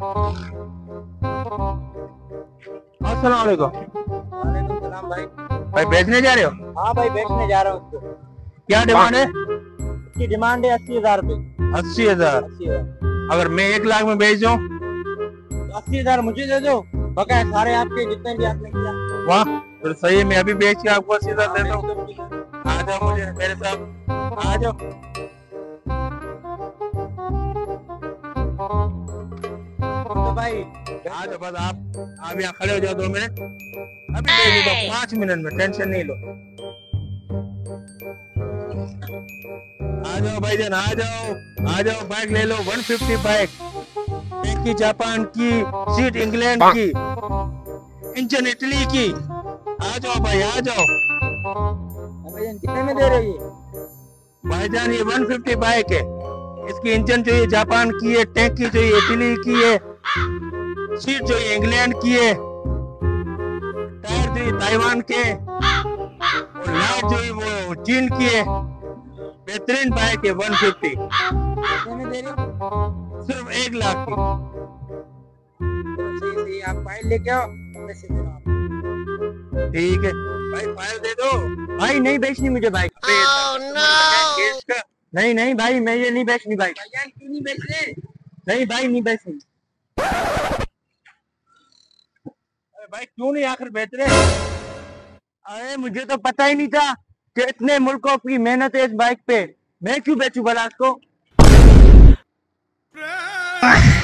अस्सलाम वालेकुम। वालेकुम सलाम भाई। भाई बेचने जा रहे हो? हाँ भाई, बेचने जा रहा हूँ उसको। क्या डिमांड है? इसकी डिमांड है 80,000 रुपए। 80,000। 80,000। अगर मैं 1 लाख में बेच दूं? तो 80,000 मुझे दे दो, बकाया सारे आपके जितने भी आपने किया। वाह, तो सही है, मैं अभी बेच के आपको 80,000 देता हूँ। आ जाओ मुझे मेरे साथ, आ जाओ। तो भाई आ जाओ, बस आप यहाँ खड़े हो जाओ 2 मिनट, अभी भेज देता हूँ 5 मिनट में, टेंशन नहीं लो। आ जाओ भाईजान, आ जाओ, आ जाओ, बाइक ले लो। 150 बाइक, एक की जापान की, सीट इंग्लैंड की, इंजन इटली की। आ जाओ भाई, आ जाओ। भाई कितने में दे रही है? भाईजान ये 150 बाइक है, इसकी इंजन जो है जापान की है, टैंक की जो है इटली की है, सीट जो है इंग्लैंड की है, टायर जो है ताइवान के, और लाइट जो है वो चीन की है। बेहतरीन बाइक है 150। कितने में दे रही हो? सिर्फ 1 लाख की। तो सही सही, आप फाइल लेके आओ, पैसे दे रहा हूँ आपको। ठीक है भाई, फाइल दे दो। भाई नहीं बेचनी मुझे बाइक। केस का। नहीं नहीं भाई, मैं ये नहीं बेचनी बाइक। भाईजान क्यों नहीं बेच रहे? नहीं भाई, नहीं बेचनी। अरे भाई क्यों नहीं आखिर बेच रहे? अरे मुझे तो पता ही नहीं था कि इतने मुल्कों की मेहनत है इस बाइक पे। मैं क्यों बेचूं भला इसको?